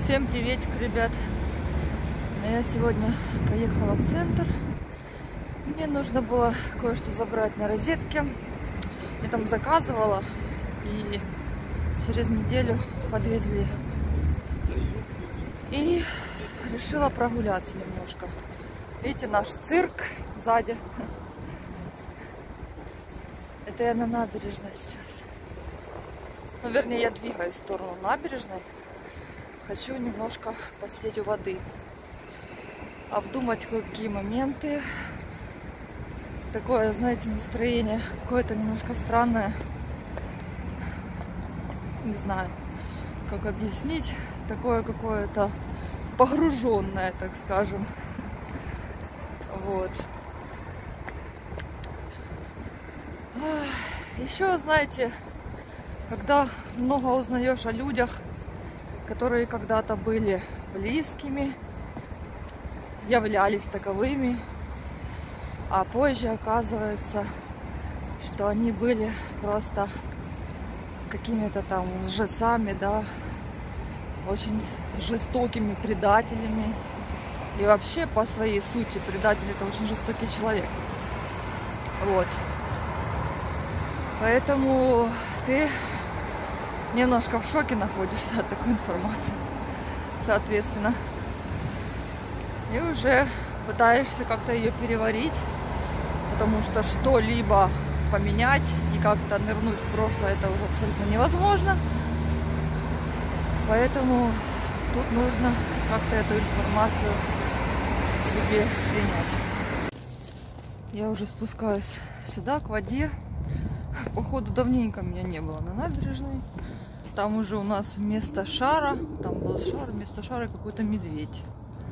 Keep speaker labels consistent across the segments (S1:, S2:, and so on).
S1: Всем приветик, ребят. Я сегодня поехала в центр. Мне нужно было кое-что забрать на розетке. Я там заказывала и через неделю подвезли. И решила прогуляться немножко. Видите, наш цирк сзади. Это я на набережной сейчас. Ну, вернее, я двигаюсь в сторону набережной. Хочу немножко посидеть у воды. Обдумать кое-какие моменты. Такое, знаете, настроение какое-то немножко странное. Не знаю, как объяснить. Такое какое-то погруженное, так скажем. Вот. Еще, знаете, когда много узнаешь о людях, которые когда-то были близкими, являлись таковыми, а позже оказывается, что они были просто какими-то там лжецами, да, очень жестокими предателями. И вообще, по своей сути, предатель — это очень жестокий человек. Вот. Поэтому ты немножко в шоке находишься от такой информации, соответственно. И уже пытаешься как-то ее переварить, потому что что-либо поменять и как-то нырнуть в прошлое — это уже абсолютно невозможно. Поэтому тут нужно как-то эту информацию в себе принять. Я уже спускаюсь сюда, к воде. Походу, давненько меня не было на набережной. Там уже у нас вместо шара, там был шар, вместо шара какой-то медведь.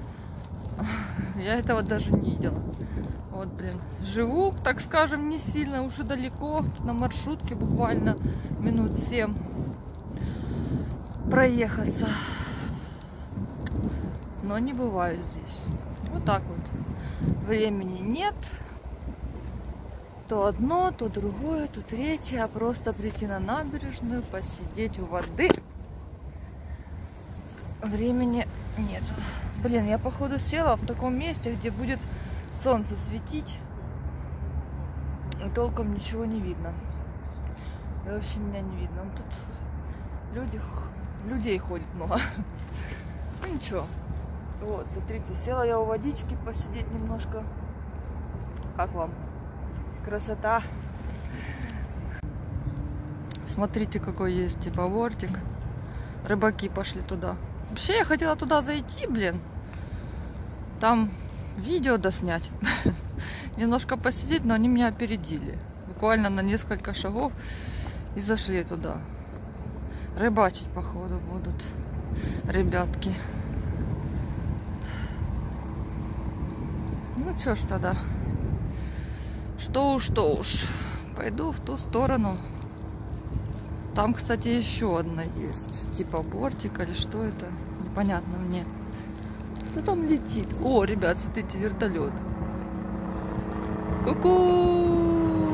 S1: Я этого даже не видела. Вот, блин, живу, так скажем, не сильно, уже далеко. Тут на маршрутке буквально минут 7 проехаться. Но не бываю здесь. Вот так вот. Времени нет. То одно, то другое, то третье. А просто прийти на набережную, посидеть у воды. Времени нет. Блин, я походу села в таком месте, где будет солнце светить. И толком ничего не видно. И вообще меня не видно. Тут людей ходит много. Ну ничего. Вот, смотрите, села я у водички посидеть немножко. Как вам? Красота. Смотрите, какой есть типа бортик. Рыбаки пошли туда. Вообще я хотела туда зайти, блин. Там видео доснять. Немножко посидеть, но они меня опередили. Буквально на несколько шагов и зашли туда. Рыбачить, походу, будут ребятки. Ну что ж тогда. Что уж. Пойду в ту сторону. Там, кстати, еще одна есть. Типа бортик или что это? Непонятно мне. Кто там летит? О, ребят, смотрите, вертолет. Ку-ку!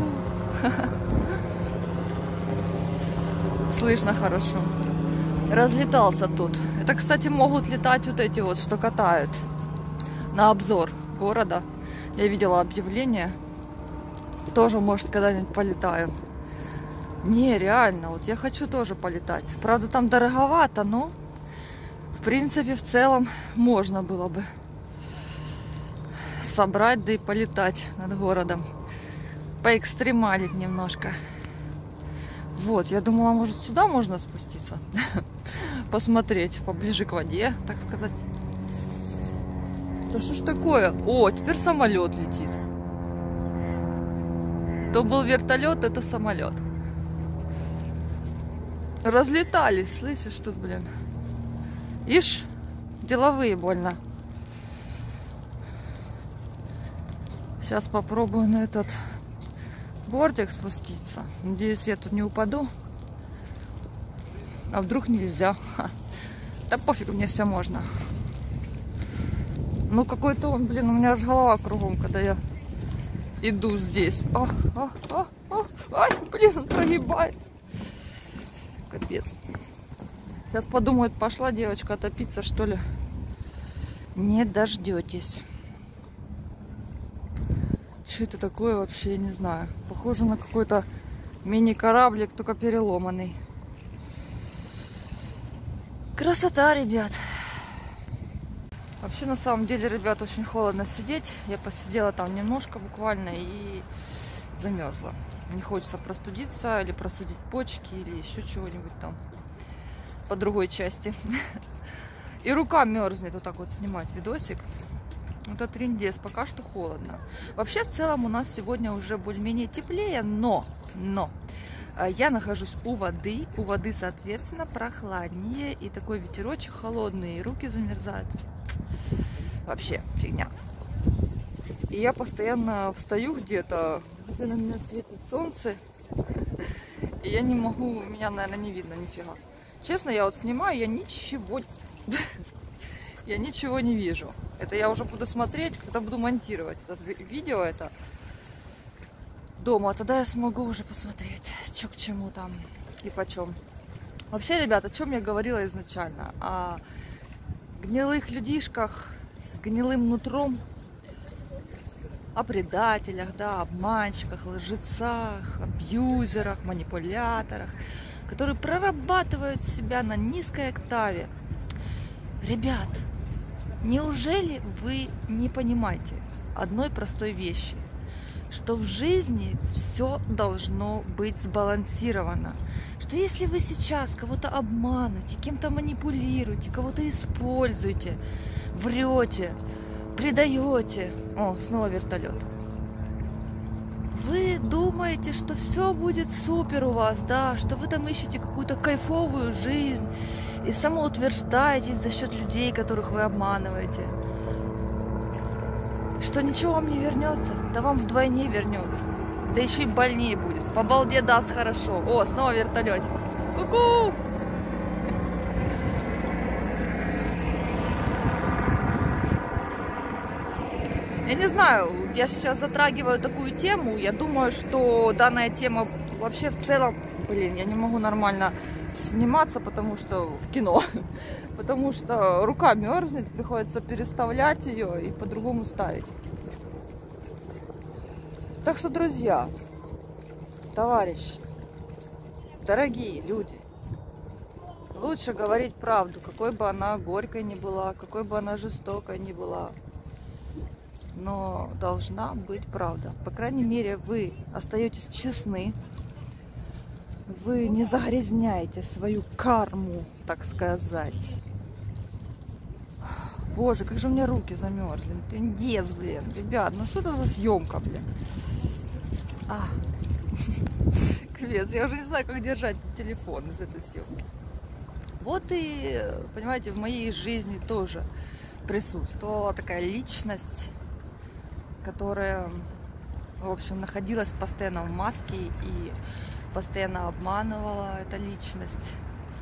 S1: Слышно хорошо. Разлетался тут. Это, кстати, могут летать вот эти вот, что катают на обзор города. Я видела объявление. Тоже, может, когда-нибудь полетаю. Не, реально, вот я хочу тоже полетать. Правда, там дороговато, но в принципе, в целом можно было бы собрать, да и полетать над городом. Поэкстремалить немножко. Вот, я думала, может, сюда можно спуститься. Посмотреть поближе к воде, так сказать. Да что ж такое? О, теперь самолет летит. То был вертолет, это самолет. Разлетались, слышишь, тут, блин. Ишь, деловые больно. Сейчас попробую на этот бортик спуститься. Надеюсь, я тут не упаду. А вдруг нельзя? Да пофиг, мне все можно. Ну какой-то он, блин, у меня аж голова кругом, когда я иду здесь. Ай, блин, он прогибается. Капец. Сейчас подумают, пошла девочка топиться, что ли. Не дождетесь. Что это такое вообще, я не знаю. Похоже на какой-то мини-кораблик, только переломанный. Красота, ребят. Вообще, на самом деле, ребят, очень холодно сидеть. Я посидела там немножко буквально и замерзла. Не хочется простудиться или просудить почки или еще чего-нибудь там по другой части. И рука мерзнет вот так вот снимать видосик. Это трындец, пока что холодно. Вообще, в целом, у нас сегодня уже более-менее теплее, но я нахожусь у воды, соответственно, прохладнее, и такой ветерочек холодный, и руки замерзают. Вообще фигня. И я постоянно встаю где-то, где на меня светит солнце, и я не могу, меня, наверное, не видно нифига. Честно, я вот снимаю, я ничего не вижу. Это я уже буду смотреть, когда буду монтировать это видео, это дома. Тогда я смогу уже посмотреть, что к чему там и почем. Вообще, ребята, о чем я говорила изначально? О гнилых людишках с гнилым нутром, о предателях, да, обманщиках, лжецах, абьюзерах, манипуляторах, которые прорабатывают себя на низкой октаве. Ребят, неужели вы не понимаете одной простой вещи, что в жизни все должно быть сбалансировано, что если вы сейчас кого-то обманываете, кем-то манипулируете, кого-то используете, врете, предаете, о, снова вертолет, вы думаете, что все будет супер у вас, да, что вы там ищете какую-то кайфовую жизнь и самоутверждаетесь за счет людей, которых вы обманываете, что ничего вам не вернется, да вам вдвойне вернется, да еще и больнее будет. По балде даст хорошо. О, снова вертолетик. Ку-ку! Я не знаю, я сейчас затрагиваю такую тему. Я думаю, что данная тема вообще в целом... Блин, я не могу нормально сниматься, потому что в кино. Потому что рука мерзнет, приходится переставлять ее и по-другому ставить. Так что, друзья, товарищи, дорогие люди, лучше говорить правду, какой бы она горькой ни была, какой бы она жестокой ни была. Но должна быть правда. По крайней мере, вы остаетесь честны. Вы не загрязняете свою карму, так сказать. Боже, как же у меня руки замерзли. Пиндец, блин, ребят, ну что это за съемка, блин? Капец, я уже не знаю, как держать телефон из этой съемки. Вот и, понимаете, в моей жизни тоже присутствовала такая личность, которая, в общем, находилась постоянно в маске и постоянно обманывала эта личность,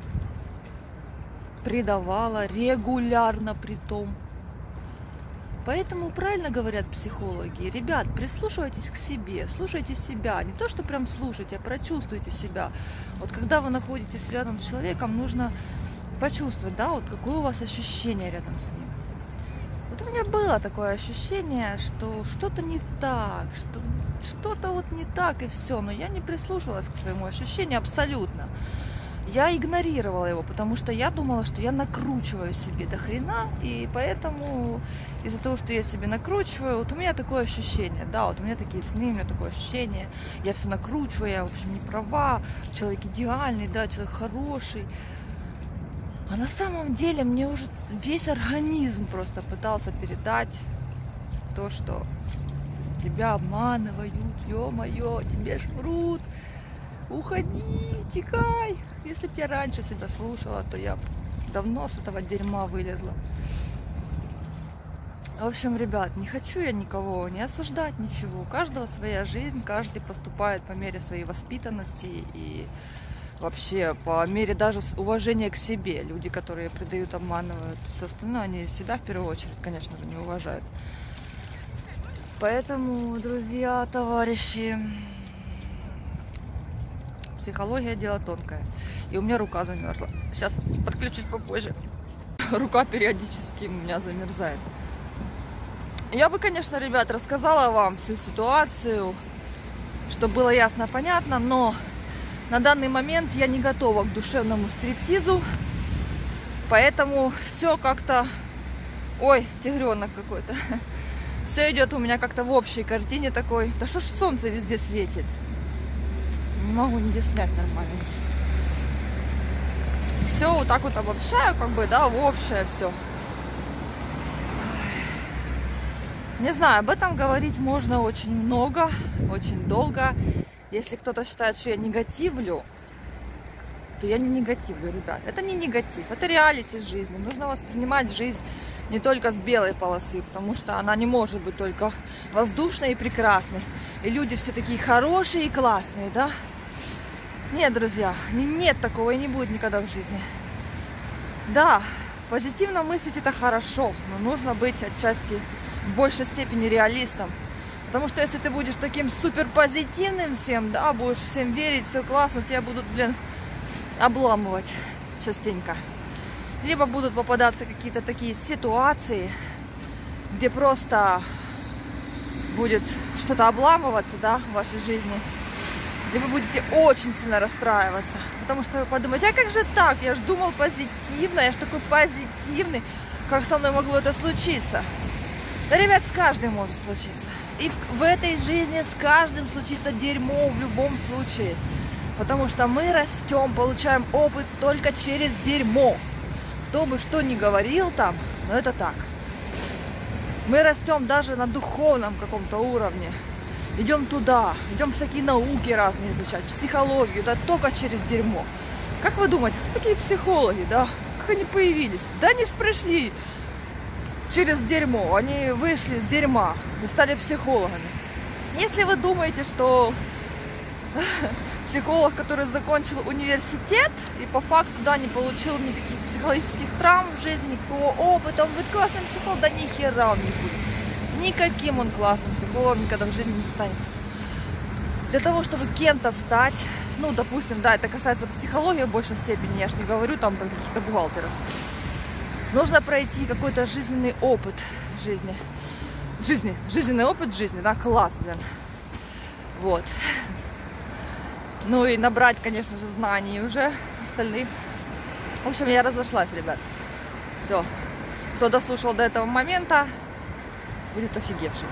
S1: предавала регулярно притом. Поэтому правильно говорят психологи: ребят, прислушивайтесь к себе, слушайте себя. Не то, что прям слушайте, а прочувствуйте себя. Вот когда вы находитесь рядом с человеком, нужно почувствовать, да, вот какое у вас ощущение рядом с ним. Вот у меня было такое ощущение, что что-то не так, что-то вот не так и все. Но я не прислушивалась к своему ощущению абсолютно. Я игнорировала его, потому что я думала, что я накручиваю себе до хрена, и поэтому из-за того, что я себе накручиваю, вот у меня такое ощущение, да, вот у меня такие сны, у меня такое ощущение, я все накручиваю, я, в общем, не права, человек идеальный, да, человек хороший. А на самом деле мне уже весь организм просто пытался передать то, что тебя обманывают, ё-моё, тебе ж врут. Уходи, текай. Если бы я раньше себя слушала, то я давно с этого дерьма вылезла. В общем, ребят, не хочу я никого не осуждать, ничего. У каждого своя жизнь, каждый поступает по мере своей воспитанности и вообще по мере даже уважения к себе. Люди, которые предают, обманывают, все остальное, они себя в первую очередь, конечно же, не уважают. Поэтому, друзья, товарищи, Психология дело тонкое. И у меня рука замерзла. Сейчас подключусь попозже. Рука периодически у меня замерзает. Я бы, конечно, ребят, рассказала вам всю ситуацию, чтобы было ясно, понятно, но на данный момент я не готова к душевному стриптизу, поэтому все как-то... Ой, тигренок какой-то. Все идет у меня как-то в общей картине такой. Да что ж солнце везде светит? Не могу нигде снять нормально ничего. Все вот так вот обобщаю, как бы, да, в общее все. Не знаю, об этом говорить можно очень много, очень долго. Если кто-то считает, что я негативлю, то я не негативлю, ребят. Это не негатив, это реалити жизни. Нужно воспринимать жизнь не только с белой полосы, потому что она не может быть только воздушной и прекрасной. И люди все такие хорошие и классные, да? Нет, друзья, нет такого и не будет никогда в жизни. Да, позитивно мыслить это хорошо, но нужно быть отчасти в большей степени реалистом. Потому что если ты будешь таким супер позитивным всем, да, будешь всем верить, все классно, тебя будут, блин, обламывать частенько. Либо будут попадаться какие-то такие ситуации, где просто будет что-то обламываться, да, в вашей жизни. И вы будете очень сильно расстраиваться. Потому что вы подумаете, а как же так? Я же думал позитивно, я же такой позитивный. Как со мной могло это случиться? Да, ребят, с каждым может случиться. И в этой жизни с каждым случится дерьмо в любом случае. Потому что мы растем, получаем опыт только через дерьмо. Кто бы что ни говорил там, но это так. Мы растем даже на духовном каком-то уровне. Идем туда, идем всякие науки разные изучать, психологию, да, только через дерьмо. Как вы думаете, кто такие психологи, да? Как они появились? Да они ж пришли через дерьмо, они вышли из дерьма и стали психологами. Если вы думаете, что психолог, который закончил университет и по факту, да, не получил никаких психологических травм в жизни, никакого опыта, он будет классным психологом, да ни хера он не будет. Никаким он классным психологом никогда в жизни не станет. Для того, чтобы кем-то стать, ну, допустим, да, это касается психологии в большей степени, я ж не говорю там про каких-то бухгалтеров, нужно пройти какой-то жизненный опыт в жизни. Жизненный опыт в жизни, да, класс, блин. Вот. Ну и набрать, конечно же, знаний уже остальных. В общем, я разошлась, ребят. Все. Кто дослушал до этого момента, будет офигевшим.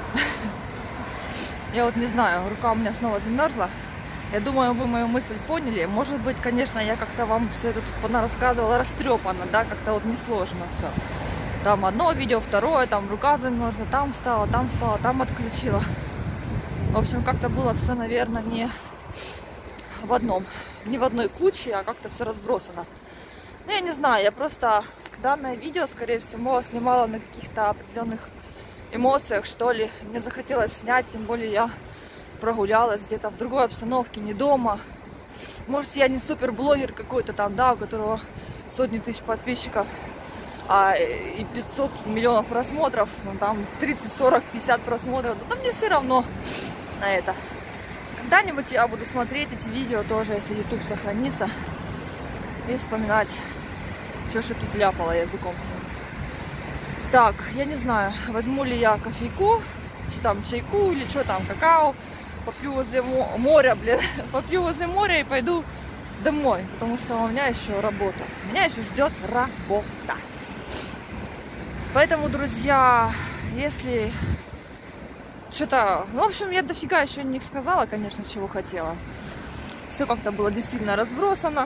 S1: Я вот не знаю, рука у меня снова замерзла. Я думаю, вы мою мысль поняли. Может быть, конечно, я как-то вам все это тут понарассказывала растрепанно, да, как-то вот несложно все. Там одно видео, второе, там рука замерзла, там встала, там отключила. В общем, как-то было все, наверное, не в одной куче, а как-то все разбросано. Ну, я не знаю, я просто данное видео, скорее всего, снимала на каких-то определенных эмоциях, что ли. Мне захотелось снять, тем более я прогулялась где-то в другой обстановке, не дома. Может, я не супер блогер какой-то там, да, у которого сотни тысяч подписчиков, и 500 миллионов просмотров, ну, там 30, 40, 50 просмотров, но мне все равно на это. Когда-нибудь я буду смотреть эти видео тоже, если YouTube сохранится, и вспоминать, что же тут ляпала языком своим. Так, я не знаю, возьму ли я кофейку, там чайку или что там, какао, попью возле моря, блин, попью возле моря и пойду домой, потому что у меня еще работа, меня еще ждет работа. Поэтому, друзья, если что-то, ну, в общем, я дофига еще не сказала, конечно, чего хотела. Все как-то было действительно разбросано,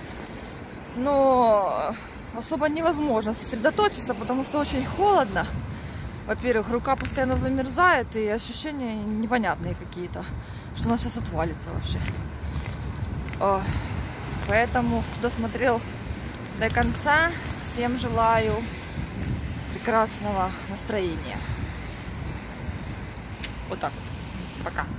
S1: но особо невозможно сосредоточиться, потому что очень холодно. Во-первых, рука постоянно замерзает, и ощущения непонятные какие-то, что она сейчас отвалится вообще. Поэтому, кто досмотрел до конца, всем желаю прекрасного настроения. Вот так вот. Пока.